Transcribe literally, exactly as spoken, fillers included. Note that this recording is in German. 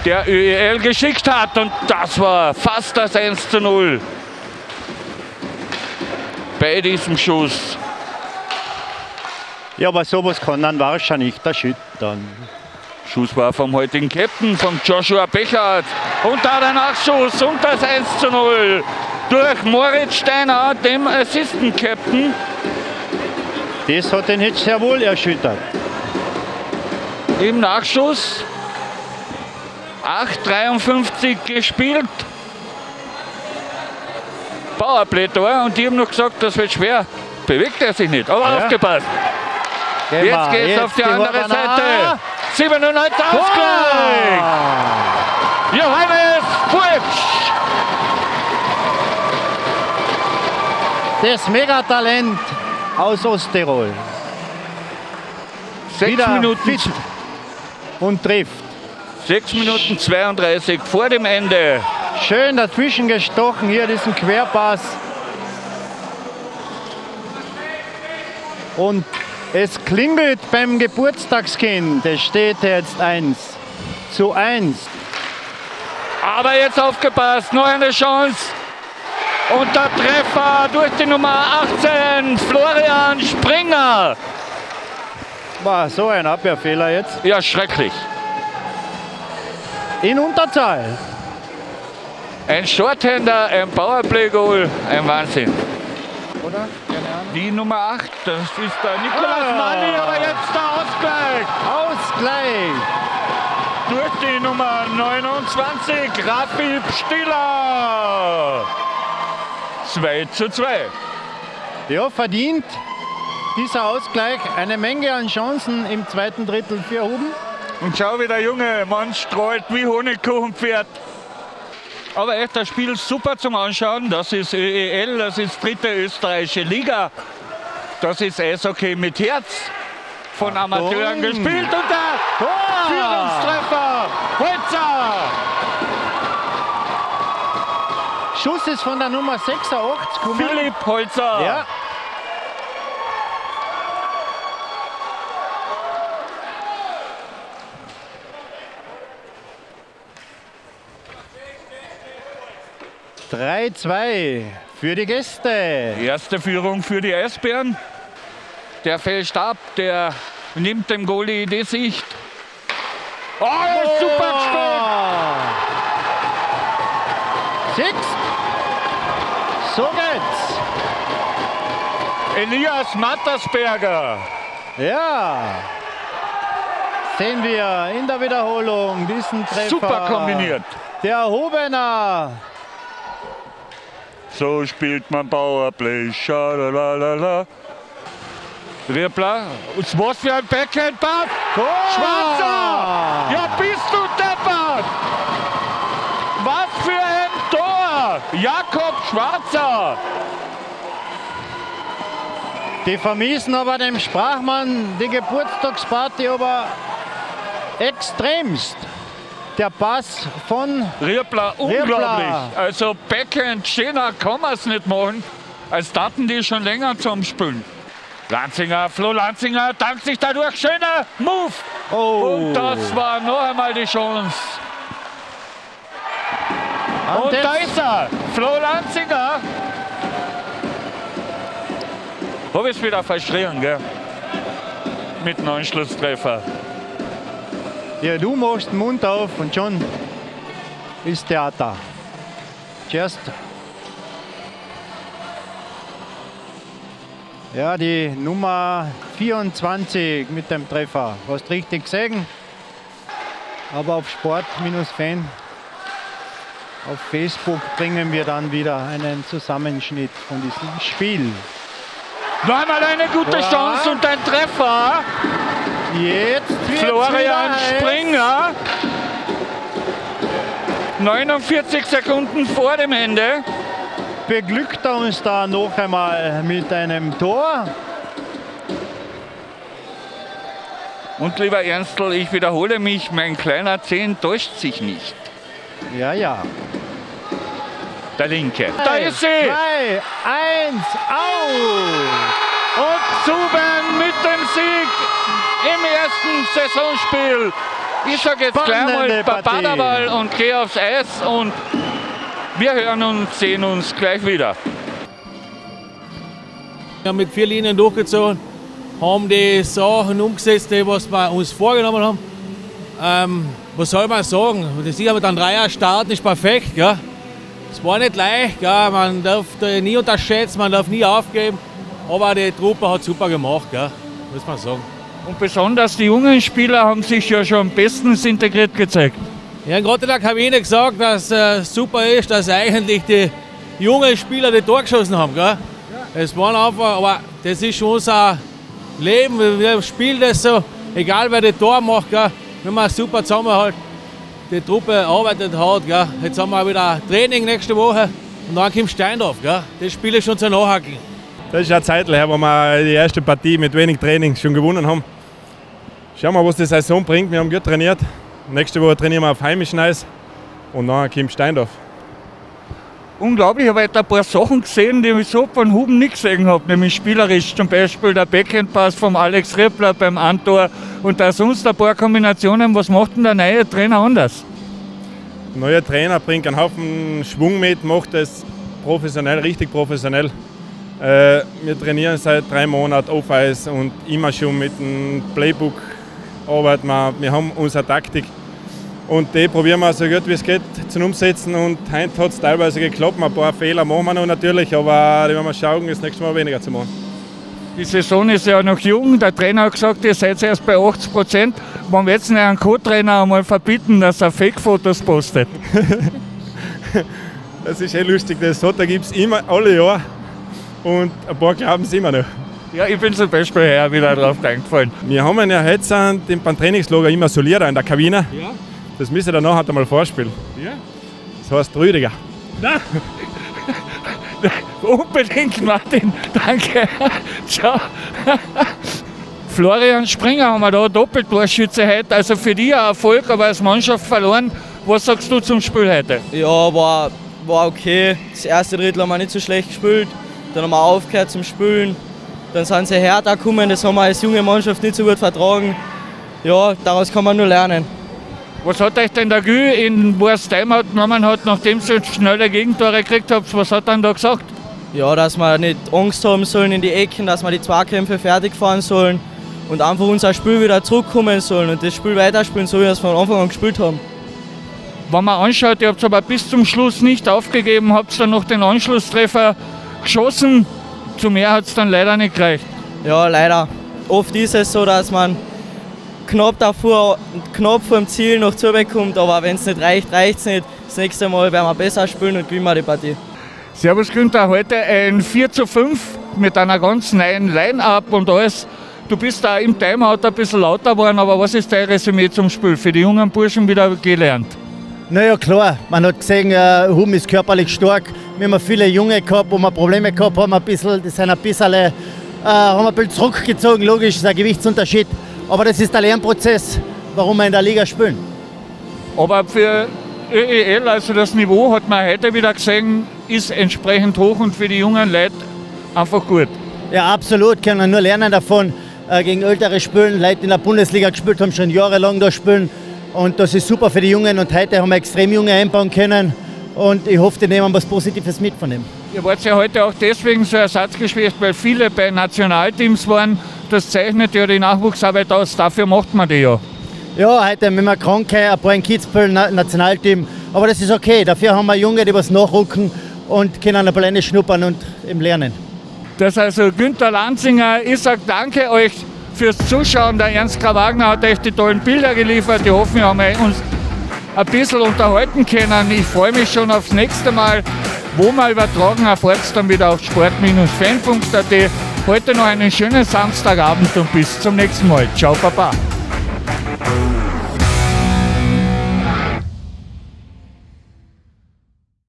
der Ö E L geschickt hat. Und das war fast das eins zu null bei diesem Schuss. Ja, aber sowas kann dann wahrscheinlich nicht erschüttern. Schuss war vom heutigen Captain, von Joshua Bechert. Und da der Nachschuss und das eins zu null durch Moritz Steiner, dem Assistant Captain. Das hat den jetzt sehr wohl erschüttert. Im Nachschuss acht dreiundfünfzig gespielt. Powerplay-Tor, und die haben noch gesagt, das wird schwer. Bewegt er sich nicht, aber ja. Aufgepasst. Gehen Jetzt geht es auf die andere Seite. siebenundneunzig Ausgleich. Johannes Burtsch. Das Megatalent aus Osttirol. Sechs Wieder Minuten fit und trifft. sechs Minuten zweiunddreißig vor dem Ende. Schön dazwischen gestochen, hier diesen Querpass. Und es klingelt beim Geburtstagskind. Es steht jetzt eins zu eins. Aber jetzt aufgepasst, noch eine Chance. Und der Treffer durch die Nummer achtzehn, Florian Springer. War so ein Abwehrfehler jetzt. Ja, schrecklich. In Unterzahl. Ein Shorthander, ein Powerplay-Goal, ein Wahnsinn. Oder? Keine Ahnung. Die Nummer acht, das ist der Nikolaus Ah. Manni, aber jetzt der Ausgleich. Ausgleich. Durch die Nummer neunundzwanzig, Rafib Stiller. zwei zu zwei. Ja, verdient dieser Ausgleich. Eine Menge an Chancen im zweiten Drittel für Huben. Und schau, wie der junge Mann strahlt wie Honigkuchenpferd. Aber echt, das Spiel super zum Anschauen. Das ist Ö E L, das ist dritte österreichische Liga. Das ist Eishockey mit Herz. Von Amateuren gespielt. Und der Tor! Führungstreffer, Holzer. Schuss ist von der Nummer sechsundachtzig gekommen. Philipp Holzer. Ja. drei zu zwei für die Gäste. Erste Führung für die Eisbären. Der fällt ab, der nimmt dem Goalie die Sicht. Oh, oh. Super gespielt! Sechs. So geht's. Elias Mattersberger. Ja. Sehen wir in der Wiederholung diesen Treffer. Super kombiniert. Der Hubener. So spielt man Powerplay. Schalalala. Riepler. Und was für ein Backhand-Pass. Schwarzer. Ja, bist du deppert. Was für ein Tor. Jakob Schwarzer. Die vermiesen aber dem Sprachmann die Geburtstagsparty aber extremst. Der Pass von Riepler, unglaublich. Also Backhand, schöner kann man es nicht machen. Als daten die schon länger zum Spülen. Lanzinger, Flo Lanzinger dankt sich dadurch. Schöner Move. Oh. Und das war noch einmal die Chance. Und, Und da ist er, Flo Lanzinger. Habe ich es wieder verschrien, gell? Mit einem Anschlusstreffer. Ja, du machst den Mund auf und schon ist Theater. Zuerst. Ja, die Nummer vierundzwanzig mit dem Treffer. Hast richtig gesehen. Aber auf Sport-Fan auf Facebook bringen wir dann wieder einen Zusammenschnitt von diesem Spiel. Noch einmal eine gute ja. Chance und ein Treffer. Jetzt Florian Springer. neunundvierzig Sekunden vor dem Ende. Beglückt er uns da noch einmal mit einem Tor. Und lieber Ernstl, ich wiederhole mich, mein kleiner Zehn täuscht sich nicht. Ja, ja. Der Linke. Da ist sie. zwei, eins, aus. Und Zuben mit dem Sieg im ersten Saisonspiel Ich sage jetzt gleich mal Badenball und gehe aufs Eis und wir hören und sehen uns gleich wieder. Wir haben mit vier Linien durchgezogen, haben die Sachen umgesetzt, die was wir uns vorgenommen haben. Ähm, was soll man sagen? Das ist mit einem Dreier starten ist perfekt. Gell? Es war nicht leicht, gell? Man darf nie unterschätzen, man darf nie aufgeben. Aber die Truppe hat super gemacht, gell? Muss man sagen. Und besonders die jungen Spieler haben sich ja schon bestens integriert gezeigt. Ja, gerade in der Kabine gesagt, dass äh, super ist, dass eigentlich die jungen Spieler die Tor geschossen haben. Gell? Es waren einfach, aber das ist unser Leben, wir spielen das so, egal wer das Tor macht, gell? Wenn man super zusammenhält, die Truppe arbeitet hart. Gell? Jetzt haben wir wieder Training nächste Woche und dann kommt Steindorf. Gell? Das Spiel ist schon zu nachhaken. Das ist eine Zeit her, wo wir die erste Partie mit wenig Training schon gewonnen haben. Schauen wir, was die Saison bringt. Wir haben gut trainiert. Nächste Woche trainieren wir auf heimischem Eis und dann kommt Steindorf. Unglaublich, ich habe heute ein paar Sachen gesehen, die ich so von Huben nicht gesehen habe, nämlich spielerisch. Zum Beispiel der Backhandpass vom Alex Rippler beim Antor und da sonst ein paar Kombinationen. Was macht denn der neue Trainer anders? Der neue Trainer bringt einen Haufen Schwung mit, macht es professionell, richtig professionell. Äh, wir trainieren seit drei Monaten Off-Eis und immer schon mit dem Playbook arbeiten wir. Wir haben unsere Taktik und die probieren wir so gut wie es geht zu umsetzen. Und heute hat es teilweise geklappt. Ein paar Fehler machen wir noch natürlich, aber die werden wir schauen, das nächste Mal weniger zu machen. Die Saison ist ja noch jung. Der Trainer hat gesagt, ihr seid erst bei achtzig Prozent. Man wird jetzt einen Co-Trainer einmal verbieten, dass er Fake-Fotos postet. Das ist eh lustig. Das gibt es immer alle Jahre. Und ein paar glauben es immer noch. Ja, ich bin zum Beispiel her wieder drauf eingefallen. Wir haben ja jetzt beim Trainingslager immer Solierer in der Kabine. Ja. Das müsst ihr dann nachher einmal vorspielen. Ja. Das heißt Rüdiger. Nein. Unbedingt, Martin. Danke. Ciao. Florian Springer haben wir da, Doppeltorschütze heute. Also für dich ein Erfolg, aber als Mannschaft verloren. Was sagst du zum Spiel heute? Ja, war, war okay. Das erste Drittel haben wir nicht so schlecht gespielt. Dann haben wir aufgehört zum Spielen. Dann sind sie härter gekommen, das haben wir als junge Mannschaft nicht so gut vertragen. Ja, daraus kann man nur lernen. Was hat euch denn der Gü in Wurst Timeout genommen hat, nachdem ihr schnelle Gegentore gekriegt habt? Was hat er dann da gesagt? Ja, dass wir nicht Angst haben sollen in die Ecken, dass wir die Zweikämpfe fertig fahren sollen und einfach unser Spiel wieder zurückkommen sollen und das Spiel weiterspielen, so wie wir es von Anfang an gespielt haben. Wenn man anschaut, ihr habt aber bis zum Schluss nicht aufgegeben, habt dann noch den Anschlusstreffer geschossen. Zu mehr hat es dann leider nicht gereicht. Ja, leider. Oft ist es so, dass man knapp davor, knapp vor dem Ziel noch zubekommt, aber wenn es nicht reicht, reicht es nicht. Das nächste Mal werden wir besser spielen und gewinnen wir die Partie. Servus Günther, heute ein vier zu fünf mit einer ganz neuen Line-Up und alles. Du bist da im Timeout ein bisschen lauter geworden, aber was ist dein Resümee zum Spiel? Für die jungen Burschen wieder gelernt? Naja, klar. Man hat gesehen, äh, Huben ist körperlich stark. Wir haben viele Junge gehabt, wo wir Probleme gehabt haben. Ein bisschen, die sind ein bisschen, äh, haben ein bisschen zurückgezogen. Logisch, ist ein Gewichtsunterschied. Aber das ist der Lernprozess, warum wir in der Liga spielen. Aber für Ö E L, also das Niveau, hat man heute wieder gesehen, ist entsprechend hoch und für die jungen Leute einfach gut. Ja, absolut. Können wir nur lernen davon. Äh, gegen ältere spielen, Leute in der Bundesliga gespielt haben, schon jahrelang da spielen. Und das ist super für die Jungen und heute haben wir extrem Junge einbauen können und ich hoffe, die nehmen was Positives mit von dem. Ihr wart ja heute auch deswegen so ersatzgeschwächt, weil viele bei Nationalteams waren. Das zeichnet ja die Nachwuchsarbeit aus, dafür macht man die ja. Ja, heute haben wir Kranke, ein paar in Kitzbühel, Nationalteam, aber das ist okay. Dafür haben wir Junge, die was nachrücken und können ein bisschen schnuppern und eben lernen. Das ist also Günther Lanzinger. Ich sage danke euch fürs Zuschauen. Der Ernst Karl Wagner hat euch die tollen Bilder geliefert. Ich hoffe, wir haben uns ein bisschen unterhalten können. Ich freue mich schon aufs nächste Mal. Wo wir übertragen, erfahrt es dann wieder auf sport Bindestrich fan punkt a t. Heute noch einen schönen Samstagabend und bis zum nächsten Mal. Ciao, Papa.